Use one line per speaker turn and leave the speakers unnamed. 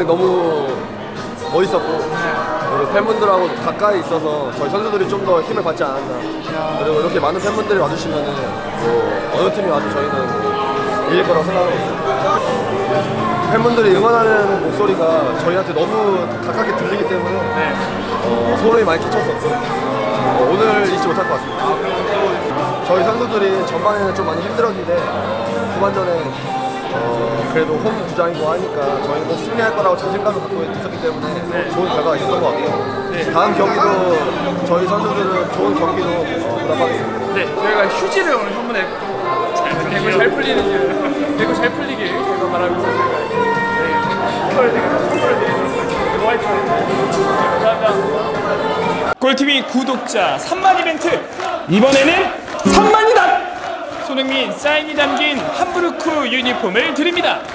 경기장이 너무 멋있었고 그리고 팬분들하고 가까이 있어서 저희 선수들이 좀 더 힘을 받지 않았나. 그리고 이렇게 많은 팬분들이 와주시면은 어느 팀이 와도 저희는 이길 거라고 생각하고 있습니다. 팬분들이 응원하는 목소리가 저희한테 너무 가깝게 들리기 때문에 소름이 많이 끼쳤었고 오늘 잊지 못할 것 같습니다. 저희 선수들이 전반에는 좀 많이 힘들었는데 후반전에 그래도 홈 주장이고 하니까 저희는 꼭 승리할 거라고 자신감을 갖고 있었기 때문에 좋은 결과가 있었던 것 같고 다음 경기도 저희 선수들은 좋은 경기도 보답하겠습니다.
네, 저희가 휴지를 오늘 선물했고 대구 잘 풀리게 제가 말하면서 선물을 드리도록 하겠습니다. 화이팅! 감사합니다.
골TV 구독자 3만 이벤트! 이번에는 3만이다! 손흥민 사인이 담긴 함부르크 유니폼을 드립니다.